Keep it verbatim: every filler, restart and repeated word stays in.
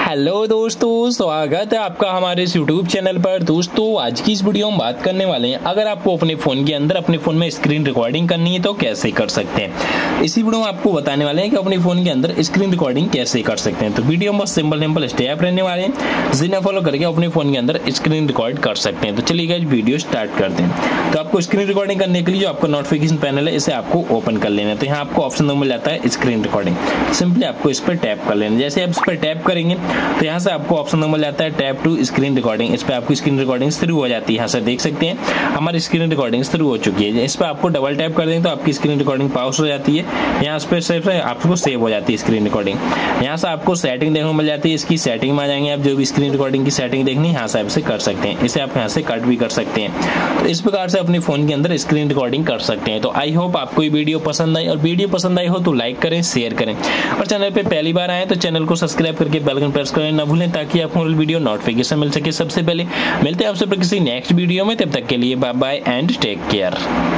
Hello दोस्तों, स्वागत है आपका हमारे इस यूट्यूब चैनल पर। दोस्तों आज की इस वीडियो में बात करने वाले हैं, अगर आपको अपने फ़ोन के अंदर अपने फ़ोन में स्क्रीन रिकॉर्डिंग करनी है तो कैसे कर सकते हैं। इसी वीडियो में आपको बताने वाले हैं कि अपने फ़ोन के अंदर स्क्रीन रिकॉर्डिंग कैसे कर सकते हैं। तो वीडियो में सिंपल सिंपल स्टेप रहने वाले हैं, जिन्हें फॉलो करके अपने फ़ोन के अंदर स्क्रीन रिकॉर्ड कर सकते हैं। तो चलिए गाइस वीडियो स्टार्ट करते हैं। तो आपको स्क्रीन रिकॉर्डिंग करने के लिए जो आपका नोटिफिकेशन पैनल है इसे आपको ओपन कर लेना है। तो यहाँ आपको ऑप्शन मिल जाता है स्क्रीन रिकॉर्डिंग, सिंपली आपको इस पर टैप कर लेना। जैसे आप इस पर टैप करेंगे तो यहाँ से आपको ऑप्शन नंबर जाता है टैप टू स्क्रीन रिकॉर्डिंग। इस पे आपकी स्क्रीन रिकॉर्डिंग शुरू हो जाती है। यहाँ से देख सकते हैं हमारी स्क्रीन रिकॉर्डिंग शुरू हो चुकी है। इस पे आपको डबल टैप कर देंगे तो आपकी स्क्रीन रिकॉर्डिंग पॉज हो जाती है। यहाँ पे सिर्फ आपको सेव हो जाती है स्क्रीन रिकॉर्डिंग। यहाँ से आपको सेटिंग देखने को मिल जाती है। इसकी सेटिंग में आ जाएंगे, आप जो भी स्क्रीन रिकॉर्डिंग की सेटिंग देखनी है यहाँ से आप इसे कर सकते हैं। इसे आप यहाँ से कट भी कर सकते हैं। तो इस प्रकार से अपने फोन के अंदर स्क्रीन रिकॉर्डिंग कर सकते हैं। तो आई होप आपको ये वीडियो पसंद आई, और वीडियो पसंद आई हो तो लाइक करें, शेयर करें, और चैनल पे पहली बार आए तो चैनल को सब्सक्राइब करके बेल आइकन प्रेस करें ना भूलें, ताकि आपको वीडियो नोटिफिकेशन मिल सके सबसे पहले। मिलते हैं आपसे किसी नेक्स्ट वीडियो में, तब तक के लिए bye bye and take care.